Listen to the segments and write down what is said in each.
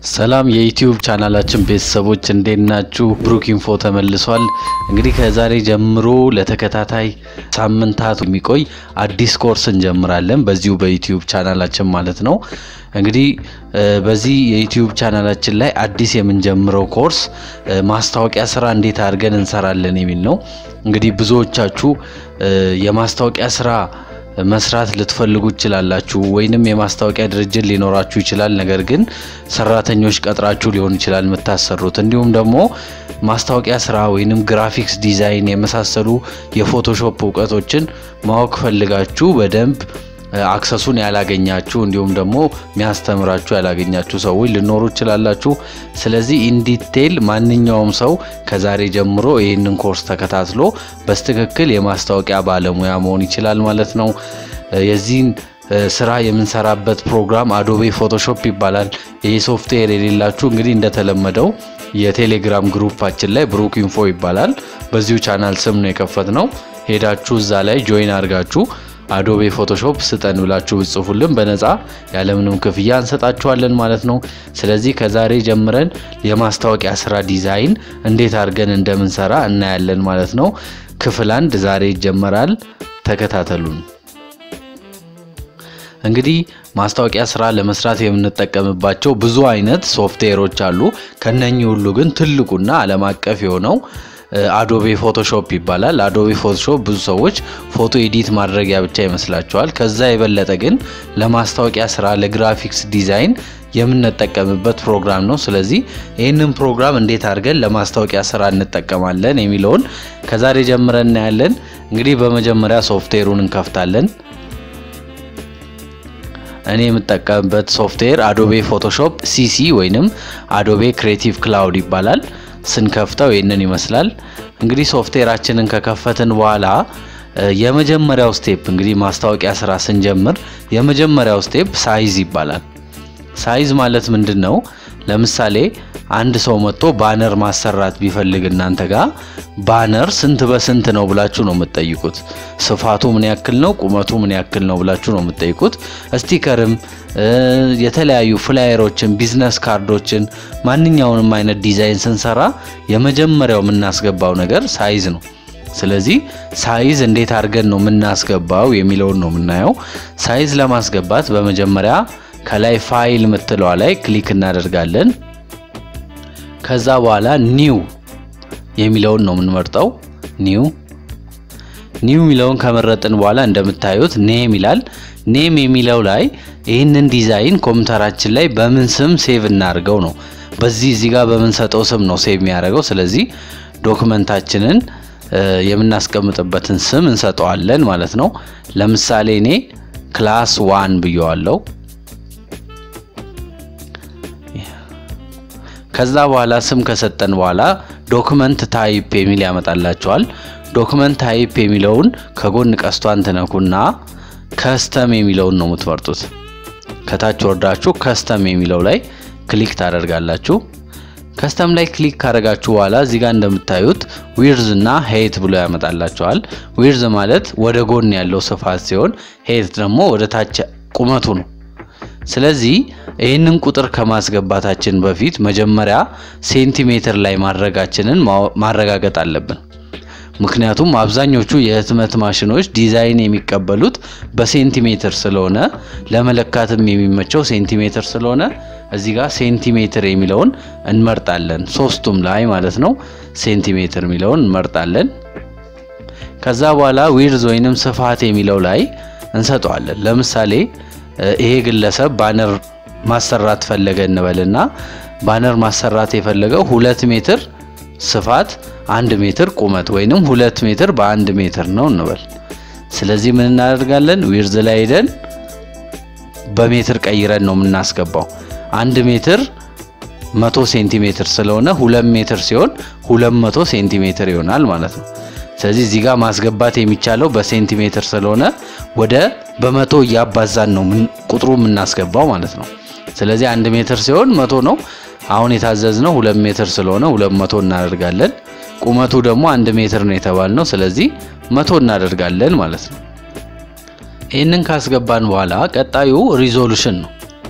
ሰላም የዩቲዩብ ቻናላችን ቤተሰቦች እንደናችሁ ብሩክ ኢንፎ ተመልሷል። እንግዲህ ከዛሬ ጀምሮ ለተከታታይ ሳምንታት የሚቆይ አዲስ ኮርስ እንጀምራለን በዚሁ በዩቲዩብ ቻናላችን ማለት ነው። እንግዲህ በዚህ የዩቲዩብ ቻናላችን ላይ አዲስ የምንጀምረው ኮርስ ማስታወቂያ ስራ እንዴት አድርገን እንሰራለን የሚል ነው። እንግዲህ ብዙዎቻችሁ የማስታወቂያ ስራ መስራት ልትፈልጉ ይችላላችሁ ወይንም የማስታወቂያ ድርጅት ሊኖራችሁ ይችላል። ነገር ግን ሰራተኞች ቀጥራችሁ ሊሆን ይችላል የምታሰሩት። እንዲሁም ደግሞ ማስታወቂያ ስራ ወይንም ግራፊክስ ዲዛይን የመሳሰሉ የፎቶሾፕ ዕውቀቶችን ማወቅ ፈልጋችሁ በደንብ አክሰሱን ያላገኛችሁ እንዲሁም ደግሞ የሚያስተምራችሁ ያላገኛችሁ ሰዎች ሊኖሩ ይችላላችሁ። ስለዚህ ኢን ዲቴል ማንኛውም ሰው ከዛሬ ጀምሮ ይሄንን ኮርስ ተከታትሎ በስትክክል የማስታወቂያ ባለሙያ መሆን ይችላል ማለት ነው። የዚህን ስራ የምንሰራበት ፕሮግራም አዶቤ ፎቶሾፕ ይባላል። ይሄ ሶፍትዌር የሌላችሁ እንግዲህ እንደተለመደው የቴሌግራም ግሩፓችን ላይ ብሩክ ኢንፎ ይባላል በዚሁ ቻናል ስም ነው የከፈትነው። ሄዳችሁ እዛ ላይ ጆይን አድርጋችሁ አዶቤ ፎቶሾፕ ስጠን ብላችሁ ጽፉልን በነፃ ያለምንም ክፍያ እንሰጣችኋለን ማለት ነው። ስለዚህ ከዛሬ ጀምረን የማስታወቂያ ስራ ዲዛይን እንዴት አድርገን እንደምንሰራ እናያለን ማለት ነው። ክፍል 1 ዛሬ ይጀምራል። ተከታተሉን። እንግዲህ ማስታወቂያ ስራ ለመስራት የምንጠቀምባቸው ብዙ አይነት ሶፍትዌሮች አሉ። ከነኚህ ሁሉ ግን ትልቁና ዓለም አቀፍ የሆነው አዶቤ ፎቶሾፕ ይባላል። አዶቤ ፎቶሾፕ ብዙ ሰዎች ፎቶ ኤዲት ማድረጊያ ብቻ ይመስላቸዋል። ከዛ የበለጠ ግን ለማስታወቂያ ስራ ለግራፊክስ ዲዛይን የምንጠቀምበት ፕሮግራም ነው። ስለዚህ ይሄንን ፕሮግራም እንዴት አድርገን ለማስታወቂያ ስራ እንጠቀማለን የሚለውን ከዛሬ ጀምረን እናያለን። እንግዲህ በመጀመሪያ ሶፍትዌሩን እንከፍታለን። እኔ የምጠቀምበት ሶፍትዌር አዶቤ ፎቶሾፕ ሲሲ ወይንም አዶቤ ክሬቲቭ ክላውድ ይባላል። ስንከፍተው ይሄንን ይመስላል። እንግዲህ ሶፍትዌራችንን ከከፈትን በኋላ የመጀመሪያው ስቴፕ እንግዲህ ማስታወቂያ ስራ ስንጀምር የመጀመሪያው ስቴፕ ሳይዝ ይባላል። ሳይዝ ማለት ምንድነው? ለምሳሌ አንድ ሰው መጥቶ ባነር ማሰራት ቢፈልግ እናንተ ጋር ባነር ስንት በስንት ነው ብላችሁ ነው የምትጠይቁት። ስፋቱ ምን ያክል ነው፣ ቁመቱ ምን ያክል ነው ብላችሁ ነው የምትጠይቁት። ስቲከርም የተለያዩ ፍላየሮችን ቢዝነስ ካርዶችን ማንኛውንም አይነት ዲዛይን ስንሰራ የመጀመሪያው የምናስገባው ነገር ሳይዝ ነው። ስለዚህ ሳይዝ እንዴት አድርገን ነው የምናስገባው የሚለውን ነው የምናየው። ሳይዝ ለማስገባት በመጀመሪያ ከላይ ፋይል ምትለዋ ላይ ክሊክ እናደርጋለን። ከዛ በኋላ ኒው የሚለውን ነው የምንመርጠው። ኒው የሚለውን ከመረጥን በኋላ እንደምታዩት ኔም ይላል። ኔም የሚለው ላይ ይሄንን ዲዛይን ኮምፒውተራችን ላይ በምን ስም ሴቭ እናርገው ነው። እዚህ ጋር በመንሰጠው ስም ነው ሴቭ የሚያደርገው። ስለዚህ ዶክመንታችንን የምናስቀምጥበትን ስም እንሰጠዋለን ማለት ነው። ለምሳሌ እኔ ክላስ 1 ብየዋለሁ። ከዛ በኋላ ስም ከሰጠን በኋላ ዶክመንት ታይፕ የሚል ያመጣላችኋል። ዶክመንት ታይፕ የሚለውን ከጎን ቀስቷን ተነኩና ከስተም የሚለውን ነው የምትመርጡት። ከታች ወርዳችሁ ከስተም የሚለው ላይ ክሊክ ታደርጋላችሁ። ከስተም ላይ ክሊክ ካደረጋችሁ በኋላ እዚህ ጋር እንደምታዩት ዊድዝ እና ሄይት ብሎ ያመጣላችኋል። ዊድዝ ማለት ወደ ጎን ያለው ስፋት ሲሆን ሄይት ደግሞ ወደ ታች ቁመቱ ነው። ስለዚህ ይሄንን ቁጥር ከማስገባታችን በፊት መጀመሪያ ሴንቲሜትር ላይ ማድረጋችንን ማረጋገጥ አለብን። ምክንያቱም አብዛኞቹ የህትመት ማሽኖች ዲዛይን የሚቀበሉት በሴንቲሜትር ስለሆነ ለመለካትም የሚመቸው ሴንቲሜትር ስለሆነ እዚህ ጋር ሴንቲሜትር የሚለውን እንመርጣለን። ሶስቱም ላይ ማለት ነው ሴንቲሜትር የሚለውን እንመርጣለን። ከዛ በኋላ ዊድዝ ወይንም ስፋት የሚለው ላይ እንሰጠዋለን። ለምሳሌ ይሄ ግለሰብ ባነር ማሰራት ፈለገ እንበልና ባነር ማሰራት የፈለገው 2 ሜትር ስፋት 1 ሜትር ቁመት ወይንም 2 ሜትር በ1 ሜትር ነው እንበል። ስለዚህ ምን እናደርጋለን? ዊድዝ ላይ ሄደን በሜትር ቀይረን ነው የምናስገባው። 1 ሜትር 100 ሴንቲሜትር ስለሆነ 2 ሜትር ሲሆን 200 ሴንቲሜትር ይሆናል ማለት ነው። ስለዚህ እዚህ ጋር ማስገባት የሚቻለው በሴንቲሜትር ስለሆነ ወደ በመቶ ያባዛን ነው ቁጥሩ የምናስገባው ማለት ነው። ስለዚህ 1 ሜትር ሲሆን 100 ነው። አሁን የታዘዝነው 2 ሜትር ስለሆነ 200 እናደርጋለን። ቁመቱ ደግሞ 1 ሜትር ነው የተባልነው። ስለዚህ 100 እናደርጋለን ማለት ነው። ይሄንን ካስገባን በኋላ ቀጣዩ ሪዞሉሽን ነው።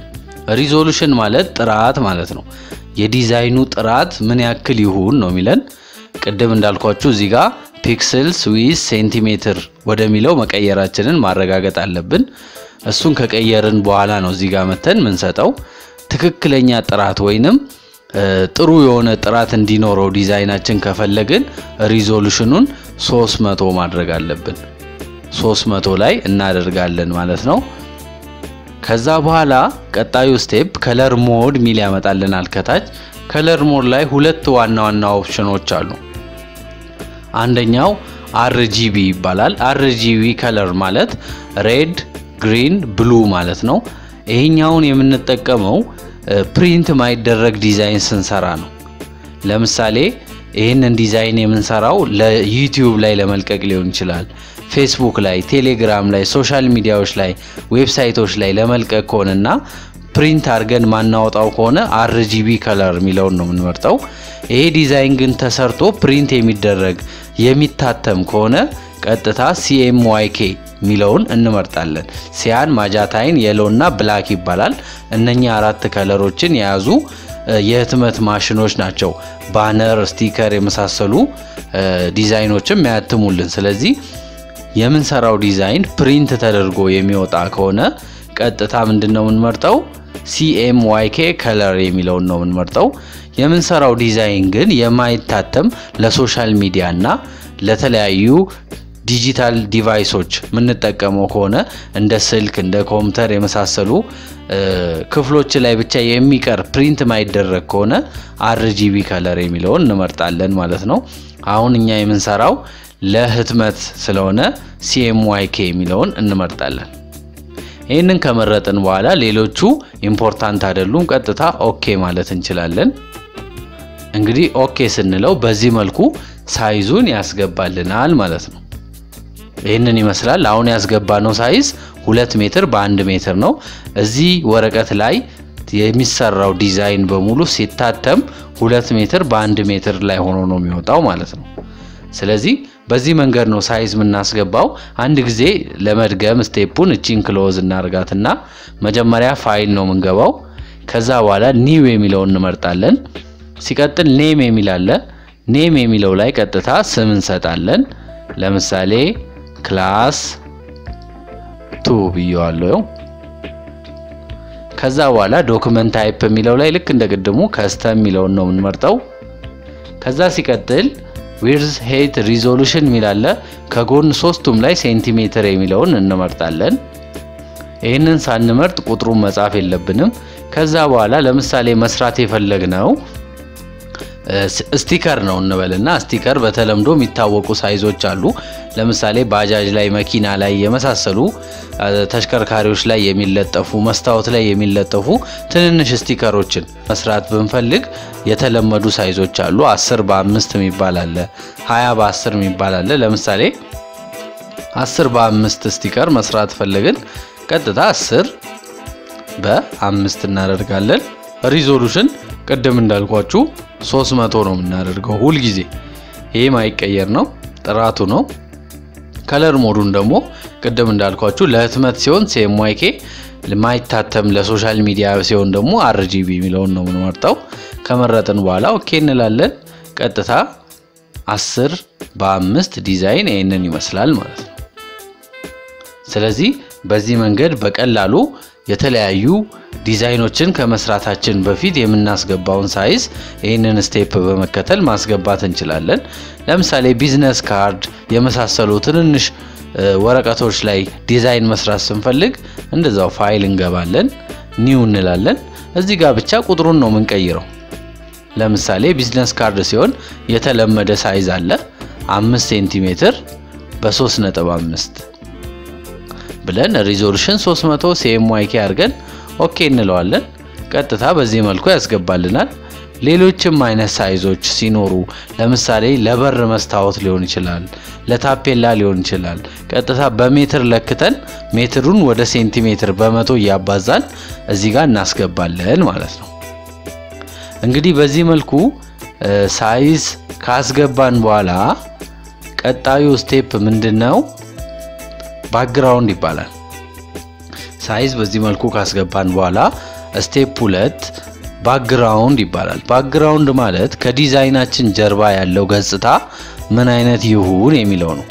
ሪዞሉሽን ማለት ጥራት ማለት ነው። የዲዛይኑ ጥራት ምን ያክል ይሁን ነው የሚለን። ቅድም እንዳልኳችሁ እዚህ ጋር ፒክሰልስ ዊዝ ሴንቲሜትር ወደሚለው መቀየራችንን ማረጋገጥ አለብን። እሱን ከቀየርን በኋላ ነው እዚህ ጋር መተን ምን ሰጠው ትክክለኛ ጥራት ወይንም ጥሩ የሆነ ጥራት እንዲኖረው ዲዛይናችን ከፈለግን ሪዞሉሽኑን 300 ማድረግ አለብን። 300 ላይ እናደርጋለን ማለት ነው። ከዛ በኋላ ቀጣዩ ስቴፕ ከለር ሞድ ሚል ያመጣልናል ከታች። ከለር ሞድ ላይ ሁለት ዋና ዋና ኦፕሽኖች አሉ። አንደኛው RGB ይባላል። RGB ከለር ማለት ሬድ፣ ግሪን፣ ብሉ ማለት ነው። ይሄኛውን የምንጠቀመው ፕሪንት ማይደረግ ዲዛይን ስንሰራ ነው። ለምሳሌ ይሄንን ዲዛይን የምንሰራው ለዩቲዩብ ላይ ለመልቀቅ ሊሆን ይችላል፣ ፌስቡክ ላይ፣ ቴሌግራም ላይ፣ ሶሻል ሚዲያዎች ላይ፣ ዌብሳይቶች ላይ ለመልቀቅ ከሆነና ፕሪንት አድርገን ማናወጣው ከሆነ RGB ከለር የሚለውን ነው የምንመርጠው። ይሄ ዲዛይን ግን ተሰርቶ ፕሪንት የሚደረግ የሚታተም ከሆነ ቀጥታ CMYK ሚለውን እንመርጣለን። ሲያን፣ ማጃታይን፣ የሎና ብላክ ይባላል። እነኛ አራት ከለሮችን የያዙ የህትመት ማሽኖች ናቸው ባነር፣ ስቲከር የመሳሰሉ ዲዛይኖችን የሚያትሙልን። ስለዚህ የምንሰራው ዲዛይን ፕሪንት ተደርጎ የሚወጣ ከሆነ ቀጥታ ምንድነው የምንመርጠው CMYK ከለር የሚለውን ነው የምንመርጠው። የምንሰራው ዲዛይን ግን የማይታተም ለሶሻል ሚዲያና ለተለያዩ ዲጂታል ዲቫይሶች የምንጠቀመው ከሆነ እንደ ስልክ እንደ ኮምፒውተር የመሳሰሉ ክፍሎች ላይ ብቻ የሚቀር ፕሪንት ማይደረግ ከሆነ RGB ከለር የሚለውን እንመርጣለን ማለት ነው። አሁን እኛ የምንሰራው ለህትመት ስለሆነ CMYK የሚለውን እንመርጣለን። ይሄንን ከመረጥን በኋላ ሌሎቹ ኢምፖርታንት አይደሉም፣ ቀጥታ ኦኬ ማለት እንችላለን። እንግዲህ ኦኬ ስንለው በዚህ መልኩ ሳይዙን ያስገባልናል ማለት ነው። ይሄንን ይመስላል። አሁን ያስገባነው ሳይዝ 2 ሜትር በ1 ሜትር ነው። እዚህ ወረቀት ላይ የሚሰራው ዲዛይን በሙሉ ሲታተም 2 ሜትር በ1 ሜትር ላይ ሆኖ ነው የሚወጣው ማለት ነው። ስለዚህ በዚህ መንገድ ነው ሳይዝ የምናስገባው። አንድ ጊዜ ለመድገም ስቴፑን እቺን ክሎዝ እናርጋትና መጀመሪያ ፋይል ነው የምንገባው። ከዛ በኋላ ኒው የሚለውን እንመርጣለን። ሲቀጥል ኔም የሚል አለ። ኔም የሚለው ላይ ቀጥታ ስም እንሰጣለን። ለምሳሌ ክላስ 2 ብየዋለሁ። ከዛ በኋላ ዶክመንት ታይፕ የሚለው ላይ ልክ እንደቀደሙ ከስተም የሚለውን ነው የምንመርጠው። ከዛ ሲቀጥል ዊድዝ ሄይት ሪዞሉሽን ሚላለ ከጎን ሶስቱም ላይ ሴንቲሜትር የሚለውን እንመርጣለን። ይሄንን ሳንመርጥ ቁጥሩን መጻፍ የለብንም። ከዛ በኋላ ለምሳሌ መስራት የፈለግነው ስቲከር ነው እንበልና ስቲከር በተለምዶ የሚታወቁ ሳይዞች አሉ። ለምሳሌ ባጃጅ ላይ፣ መኪና ላይ የመሳሰሉ ተሽከርካሪዎች ላይ የሚለጠፉ መስታወት ላይ የሚለጠፉ ትንንሽ ስቲከሮችን መስራት ብንፈልግ የተለመዱ ሳይዞች አሉ። 10 በ5 የሚባል አለ፣ 20 በ10 የሚባል አለ። ለምሳሌ 10 በ5 ስቲከር መስራት ፈልገን ቀጥታ 10 በ5 እናደርጋለን። ሪዞሉሽን ቀደም እንዳልኳችሁ 300 ነው የምናደርገው ሁሉ ጊዜ። ይሄ ማይቀየር ነው፣ ጥራቱ ነው። ከለር ሞዱን ደግሞ ቀደም እንዳልኳችሁ ለህትመት ሲሆን CMYK፣ ለማይታተም ለሶሻል ሚዲያ ሲሆን ደግሞ RGB የሚለውን ነው የምንመርጠው። ከመረጥን በኋላ ኦኬ እንላለን። ቀጥታ 10 በ5 ዲዛይን ይሄንን ይመስላል ማለት ነው። ስለዚህ በዚህ መንገድ በቀላሉ የተለያዩ ዲዛይኖችን ከመስራታችን በፊት የምናስገባውን ሳይዝ ይሄንን ስቴፕ በመከተል ማስገባት እንችላለን። ለምሳሌ ቢዝነስ ካርድ የመሳሰሉ ትንንሽ ወረቀቶች ላይ ዲዛይን መስራት ስንፈልግ እንደዛው ፋይል እንገባለን፣ ኒው እንላለን። እዚህ ጋር ብቻ ቁጥሩን ነው የምንቀይረው። ለምሳሌ ቢዝነስ ካርድ ሲሆን የተለመደ ሳይዝ አለ 5 ሴንቲሜትር በ3.5 ብለን ሪዞሉሽን 300 CMYK አድርገን ኦኬ እንለዋለን። ቀጥታ በዚህ መልኩ ያስገባልናል። ሌሎችም አይነት ሳይዞች ሲኖሩ ለምሳሌ ለበር መስታወት ሊሆን ይችላል፣ ለታፔላ ሊሆን ይችላል። ቀጥታ በሜትር ለክተን ሜትሩን ወደ ሴንቲሜትር በመቶ ያባዛን እዚህ ጋር እናስገባለን ማለት ነው። እንግዲህ በዚህ መልኩ ሳይዝ ካስገባን በኋላ ቀጣዩ ስቴፕ ምንድነው? ባክግራውንድ ይባላል። ሳይዝ በዚህ መልኩ ካስገባን በኋላ ስቴፕ 2 ባክግራውንድ ይባላል። ባክግራውንድ ማለት ከዲዛይናችን ጀርባ ያለው ገጽታ ምን አይነት ይሁን የሚለው ነው።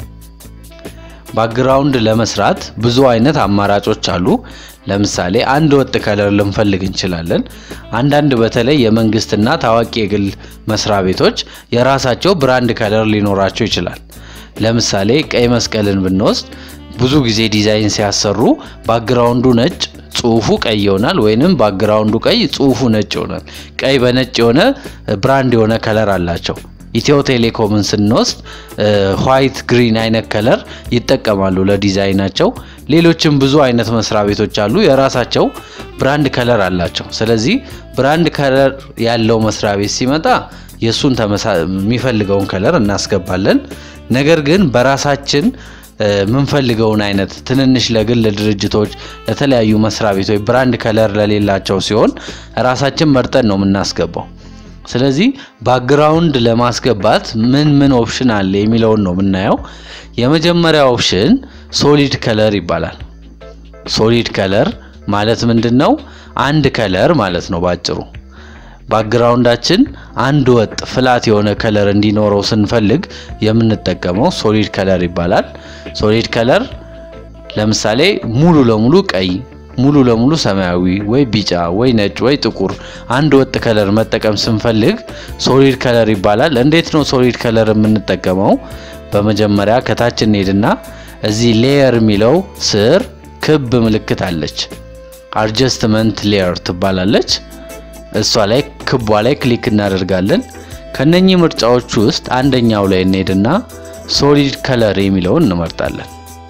ባክግራውንድ ለመስራት ብዙ አይነት አማራጮች አሉ። ለምሳሌ አንድ ወጥ ከለር ልንፈልግ እንችላለን። አንዳንድ በተለይ የመንግስትና ታዋቂ የግል መስሪያ ቤቶች የራሳቸው ብራንድ ከለር ሊኖራቸው ይችላል። ለምሳሌ ቀይ መስቀልን ብንወስድ ብዙ ጊዜ ዲዛይን ሲያሰሩ ባክግራውንዱ ነጭ ጽሁፉ ቀይ ይሆናል ወይንም ባክግራውንዱ ቀይ ጽሁፉ ነጭ ይሆናል። ቀይ በነጭ የሆነ ብራንድ የሆነ ከለር አላቸው። ኢትዮ ቴሌኮምን ስንወስድ ዋይት ግሪን አይነት ከለር ይጠቀማሉ ለዲዛይናቸው። ሌሎችም ብዙ አይነት መስሪያ ቤቶች አሉ የራሳቸው ብራንድ ከለር አላቸው። ስለዚህ ብራንድ ከለር ያለው መስሪያ ቤት ሲመጣ የሱን የሚፈልገውን ከለር እናስገባለን። ነገር ግን በራሳችን ምንፈልገውን አይነት ትንንሽ ለግል ድርጅቶች ለተለያዩ መስሪያ ቤቶች ብራንድ ከለር ለሌላቸው ሲሆን ራሳችን መርጠን ነው የምናስገባው። ስለዚህ ባክግራውንድ ለማስገባት ምን ኦፕሽን አለ የሚለውን ነው የምናየው። የመጀመሪያው ኦፕሽን ሶሊድ ከለር ይባላል። ሶሊድ ከለር ማለት ምንድነው? አንድ ከለር ማለት ነው ባጭሩ። ባክግራውንዳችን አንድ ወጥ ፍላት የሆነ ከለር እንዲኖረው ስንፈልግ የምንጠቀመው ሶሊድ ከለር ይባላል። ሶሊድ ከለር ለምሳሌ ሙሉ ለሙሉ ቀይ፣ ሙሉ ለሙሉ ሰማያዊ ወይ ቢጫ ወይ ነጭ ወይ ጥቁር አንድ ወጥ ከለር መጠቀም ስንፈልግ ሶሊድ ከለር ይባላል። እንዴት ነው ሶሊድ ከለር የምንጠቀመው? በመጀመሪያ ከታች እንሄድና እዚህ ሌየር የሚለው ስር ክብ ምልክት አለች። አድጀስትመንት ሌየር ትባላለች። እሷ ላይ ክቧ ላይ ክሊክ እናደርጋለን። ከነኚህ ምርጫዎች ውስጥ አንደኛው ላይ እንሄድና ሶሊድ ከለር የሚለውን እንመርጣለን።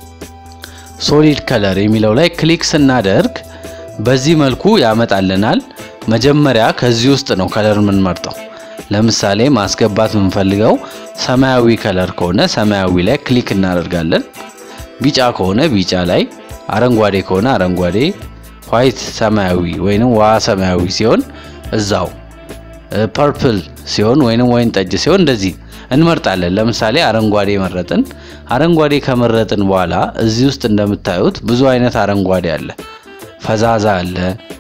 ሶሊድ ከለር የሚለው ላይ ክሊክ ስናደርግ በዚህ መልኩ ያመጣልናል። መጀመሪያ ከዚህ ውስጥ ነው ከለር የምንመርጠው። ለምሳሌ ማስገባት የምንፈልገው ሰማያዊ ከለር ከሆነ ሰማያዊ ላይ ክሊክ እናደርጋለን። ቢጫ ከሆነ ቢጫ ላይ፣ አረንጓዴ ከሆነ አረንጓዴ፣ ዋይት ሰማያዊ ወይንም ዋ ሰማያዊ ሲሆን እዛው፣ ፐርፕል ሲሆን ወይንም ወይን ጠጅ ሲሆን እንደዚህ እንመርጣለን። ለምሳሌ አረንጓዴ መረጥን። አረንጓዴ ከመረጥን በኋላ እዚህ ውስጥ እንደምታዩት ብዙ አይነት አረንጓዴ አለ። ፈዛዛ አለ፣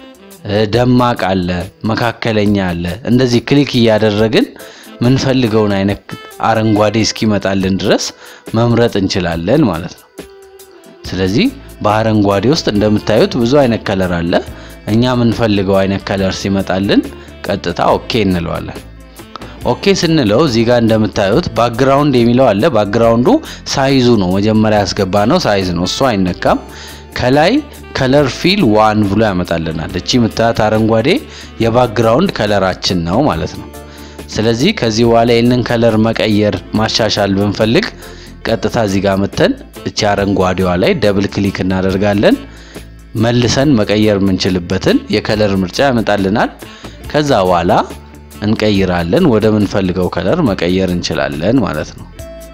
ደማቅ አለ፣ መካከለኛ አለ። እንደዚህ ክሊክ እያደረግን ምን ፈልገውን አይነት አረንጓዴ እስኪመጣልን ድረስ መምረጥ እንችላለን ማለት ነው። ስለዚህ በአረንጓዴ ውስጥ እንደምታዩት ብዙ አይነት ከለር አለ። እኛ ምን ፈልገው አይነት ከለር ሲመጣልን ቀጥታ ኦኬ እንለዋለን። ኦኬ ስንለው እዚህ ጋር እንደምታዩት ባክግራውንድ የሚለው አለ። ባክግራውንዱ ሳይዙ ነው መጀመሪያ ያስገባነው ሳይዝ ነው፣ እሱ አይነካም። ከላይ ከለር ፊል 1 ብሎ ያመጣልናል። እቺ ምታት አረንጓዴ የባክግራውንድ ከለራችን ነው ማለት ነው። ስለዚህ ከዚህ በኋላ ይሄንን ከለር መቀየር ማሻሻል ብንፈልግ ቀጥታ እዚህ ጋር መተን እቺ አረንጓዴዋ ላይ ደብል ክሊክ እናደርጋለን። መልሰን መቀየር የምንችልበትን የከለር ምርጫ ያመጣልናል። ከዛ በኋላ እንቀይራለን፣ ወደ ምን ፈልገው ከለር መቀየር እንችላለን ማለት ነው።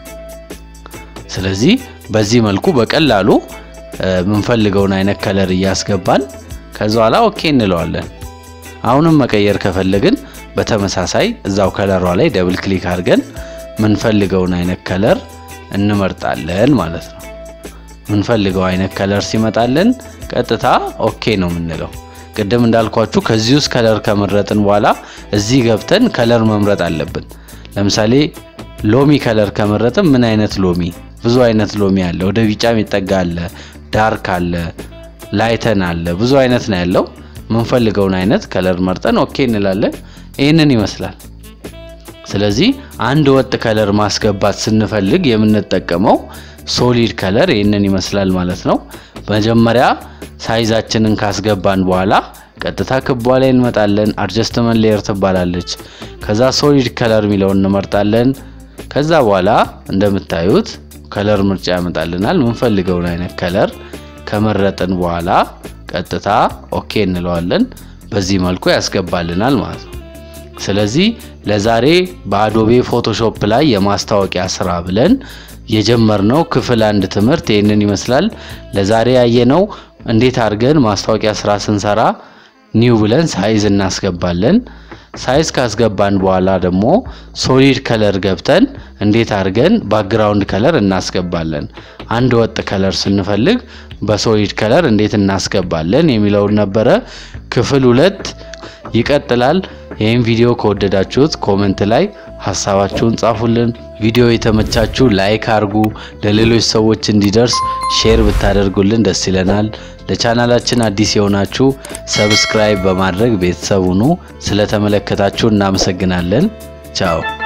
ስለዚህ በዚህ መልኩ በቀላሉ ምን ፈልገውን አይነት ከለር እያስገባን ከዛ በኋላ ኦኬ እንለዋለን። አሁንም መቀየር ከፈለግን በተመሳሳይ እዛው ከለሯ ላይ ደብል ክሊክ አድርገን ምን ፈልገውን አይነት ከለር እንመርጣለን ማለት ነው። ምን ፈልገው አይነት ከለር ሲመጣልን ቀጥታ ኦኬ ነው የምንለው። ቅድም እንዳልኳችሁ ከዚህ ውስጥ ከለር ከመረጥን በኋላ እዚህ ገብተን ከለር መምረጥ አለብን። ለምሳሌ ሎሚ ከለር ከመረጥን ምን አይነት ሎሚ? ብዙ አይነት ሎሚ አለ። ወደ ቢጫ የሚጠጋ አለ፣ ዳርክ አለ፣ ላይተን አለ፣ ብዙ አይነት ነው ያለው። ምን ፈልገውን አይነት ከለር መርጠን ኦኬ እንላለን። ይሄንን ይመስላል። ስለዚህ አንድ ወጥ ከለር ማስገባት ስንፈልግ የምንጠቀመው ሶሊድ ከለር ይሄንን ይመስላል ማለት ነው። መጀመሪያ ሳይዛችንን ካስገባን በኋላ ቀጥታ ክቧ ላይ እንመጣለን። አድጀስትመንት ሌየር ትባላለች። ከዛ ሶሊድ ከለር የሚለውን እንመርጣለን። ከዛ በኋላ እንደምታዩት ከለር ምርጫ ያመጣልናል። ምን ፈልገውን አይነት ከለር ከመረጥን በኋላ ቀጥታ ኦኬ እንለዋለን። በዚህ መልኩ ያስገባልናል ማለት ነው። ስለዚህ ለዛሬ በአዶቤ ፎቶሾፕ ላይ የማስታወቂያ ስራ ብለን የጀመርነው ክፍል 1 ትምህርት ይሄንን ይመስላል። ለዛሬ ያየነው እንዴት አድርገን ማስታወቂያ ስራ ስንሰራ ኒው ብለን ሳይዝ እናስገባለን። ሳይዝ ካስገባን በኋላ ደግሞ ሶሊድ ከለር ገብተን እንዴት አድርገን ባክግራውንድ ከለር እናስገባለን። አንድ ወጥ ከለር ስንፈልግ በሶሊድ ከለር እንዴት እናስገባለን የሚለውን ነበረ። ክፍል 2 ይቀጥላል። ይሄን ቪዲዮ ከወደዳችሁት ኮሜንት ላይ ሐሳባችሁን ጻፉልን። ቪዲዮ የተመቻችሁ ላይክ አድርጉ። ለሌሎች ሰዎች እንዲደርስ ሼር ብታደርጉልን ደስ ይለናል። ለቻናላችን አዲስ የሆናችሁ ሰብስክራይብ በማድረግ ቤተሰብ ሁኑ። ስለተመለከታችሁ እናመሰግናለን። ቻው።